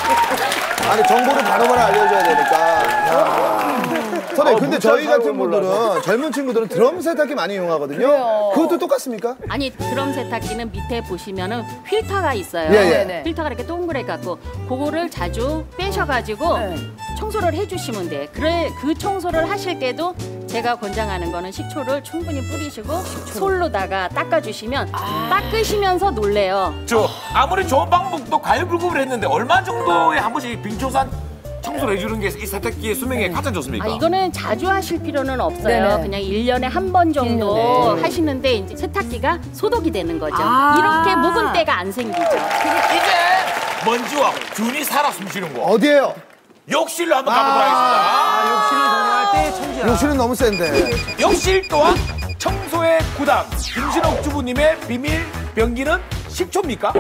아니 정보를 바로바로 알려줘야 되니까. 선생님, 근데 저희 같은 분들은 젊은 친구들은 드럼 세탁기 많이 이용하거든요. 그래요. 그것도 똑같습니까? 아니 드럼 세탁기는 밑에 보시면은 필터가 있어요. 예. 필터가 이렇게 동그랗게 갖고 그거를 자주 빼셔가지고 청소를 해주시면 돼. 그래 그 청소를 하실 때도 제가 권장하는 거는 식초를 충분히 뿌리시고 솔로다가 닦아주시면 닦으시면서 놀래요. 아무리 좋은 방법도 과유불급을 했는데 얼마 정도에 한 번씩 빙초산 청소를 해주는 게 이 세탁기의 수명에 가장 좋습니까? 이거는 자주 하실 필요는 없어요. 네네. 그냥 1년에 한 번 정도 하시는데 이제 세탁기가 소독이 되는 거죠. 이렇게 묵은 때가 안 생기죠. 이제 먼지와 균이 살아 숨쉬는 곳. 어디에요? 욕실로 한번 가보도록 하겠습니다. 욕실을 정리할 때 천지야. 욕실은 너무 센데. 욕실 또한 청소의 구당 김신옥 주부님의 비밀 병기는 식초입니까?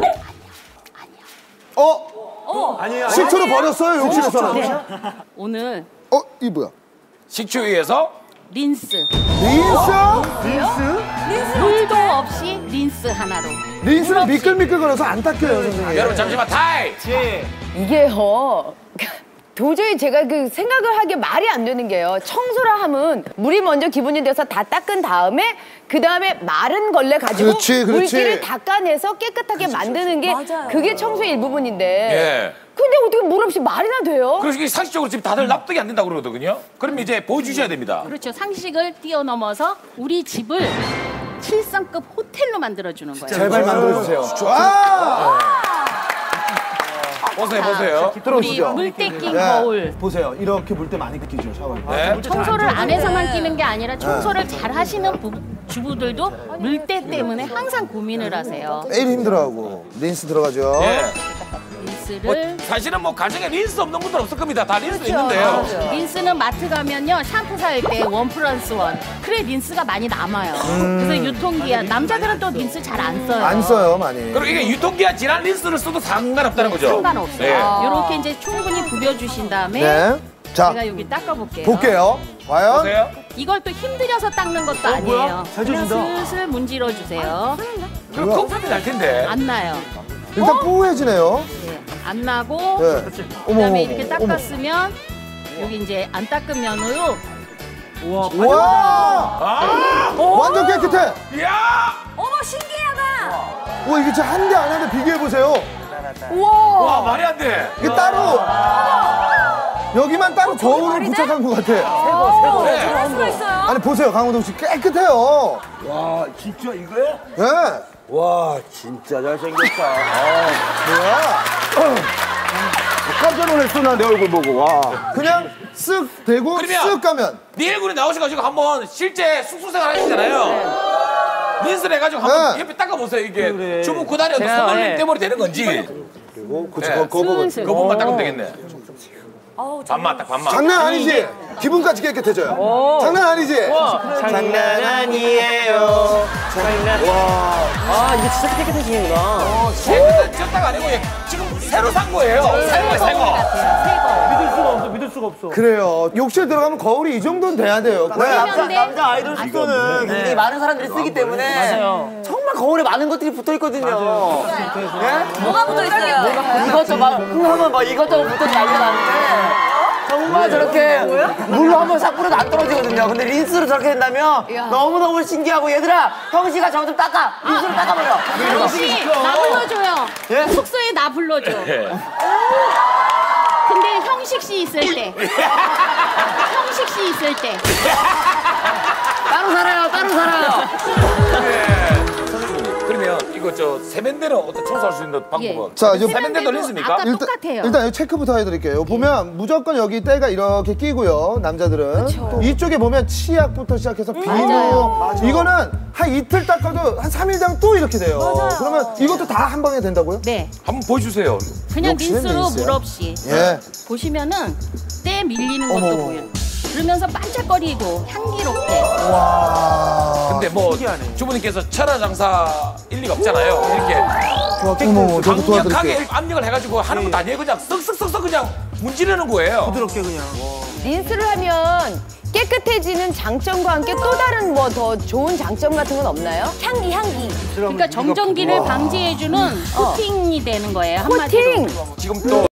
아니에요. 식초를 버렸어요, 욕실에서는. 네. 오늘 이 뭐야? 식초에 의해서 린스. 린스? 물도 없이 린스 하나로. 린스는 미끌미끌거려서 안 닦여요, 선생님. 여러분 잠시만 타임. 이게요. 도저히 제가 그 생각을 하기에 말이 안 되는 게요. 청소를 하면 물이 먼저 기분이 돼서 다 닦은 다음에 그 다음에 마른 걸레 가지고 그렇지. 물기를 닦아내서 깨끗하게 만드는 게 그게 청소의 일부분인데. 예. 근데 어떻게 물 없이 말이나 돼요? 그래서 이게 상식적으로 지금 다들 납득이 안 된다고 그러거든요. 그럼 이제 보여주셔야 됩니다. 그렇죠. 상식을 뛰어넘어서 우리 집을 7성급 호텔로 만들어주는 거예요. 제발 만들어주세요. 좋아! 보세요. 우리 들어오시죠. 물때 낀 네. 거울. 보세요. 이렇게 물 때 많이 끼죠, 샤워할 때. 네. 청소를 안에서만 끼는 게 아니라 청소를 잘 하시는 주부들도 물때 때문에 항상 고민을 하세요. 매일 힘들어하고. 린스 들어가죠. 예. 린스를 사실은 뭐 가정에 린스 없는 분들 없을 겁니다. 다 린스 있는데요. 린스는 마트 가면요 샴푸 살 때 1+1 그래 린스가 많이 남아요. 그래서 유통기한 남자들은 또 린스 잘 안 써요. 안 써요, 많이. 그리고 이게 유통기한 지난 린스를 써도 상관없다는 거죠. 상관없어요. 네. 이렇게 이제 충분히 부벼주신 다음에 네. 자, 제가 여기 닦아볼게요. 볼게요. 과연? 보세요. 이걸 또 힘들여서 닦는 것도 아니에요. 잘 그냥 젖는다. 슬슬 문질러 주세요. 그럼 컴퓨터 날 텐데. 안 나요. 일단 뿌해지네요. 네, 안 나고 네. 그다음에 이렇게 닦았으면 여기 이제 안 닦은 면으로 와! 완전 깨끗해. 이야! 어머 신기하다. 와, 이게 진짜 한 대 안 하는데 비교해보세요. 와, 말이 안 돼. 이게 따로. 여기만 따로 거울을 부착한 것 같아. 네. 할 수가 있어요. 아니, 보세요. 강호동 씨 깨끗해요. 와, 진짜 이거야? 네. 와, 진짜 잘생겼다. 뭐야? 깜짝 놀랐어, 나 내 얼굴 보고. 와. 그냥 쓱 대고 그러면- 쓱 가면. 네 얼굴에 나오셔가지고 한번 실제 숙소생활 하시잖아요. 린스를 해가지고 한번 네. 옆에 닦아보세요. 이게 그래. 주부 구단이 어떤 손놀림 때문에 되는 건지. 그리고 그치, 네. 그 부분. 슬슬. 그 부분만 닦으면 되겠네. 반만 딱 반만. 장난 아니지? 기분까지 깨끗해져요. 장난 아니지? 장난 아니에요. 아, 이게 진짜 깨끗해지는구나. 깨끗한 쪘다가 아니고 지금 새로 산 거예요. 새 거, 새 거. 믿을 수가 없어. 그래요. 욕실 들어가면 거울이 이 정도는 돼야 돼요. 남자 아이돌 숙소는 굉장히 많은 사람들이 쓰기 때문에 정말 거울에 많은 것들이 붙어 있거든요. 뭐가 붙어 있어요? 이것저것 흥하면 막 이것저것 붙어 난리 나는데 정말 저렇게 물로 한번 싹 뿌려도 안 떨어지거든요. 근데 린스로 저렇게 된다면 너무너무 신기하고 얘들아 형씨가 저 좀 닦아. 린스로 닦아버려. 혹시 나 불러줘요. 예? 숙소에 나 불러줘. 근데 형식 씨 있을 때. 형식 씨 있을 때. 따로 살아요. 따로 살아요. 그러면 이거 저 세면대는 어떤 청소할 수 있는 방법은? 예. 자, 이제 세면대도 린스입니까? 아까 똑같아요. 일단 여기 체크부터 해드릴게요. 보면 무조건 여기 때가 이렇게 끼고요. 남자들은. 이쪽에 보면 치약부터 시작해서 비누. 이거는 한 이틀 닦아도 한 3일 되면 또 이렇게 돼요. 그러면 이것도 다 한 방에 된다고요? 네. 한번 보여주세요. 그냥 욕실은 린스로 린스야. 물 없이. 예. 보시면은 때 밀리는 것도 어머. 보여요. 그러면서 반짝거리고 향기롭게. 와. 근데 뭐 주부님께서 철화장사 일리가 없잖아요. 이렇게 어머, 저도 도와드릴게요. 강력하게 압력을 해가지고 하는 것도 아니에요. 그냥 쓱쓱쓱쓱 그냥 문지르는 거예요. 부드럽게 그냥. 린스를 하면 깨끗해지는 장점과 함께 또 다른 뭐 더 좋은 장점 같은 건 없나요? 향기 향기. 그러니까 정전기를 방지해주는 코팅이 되는 거예요. 한마디로. 코팅! 지금 또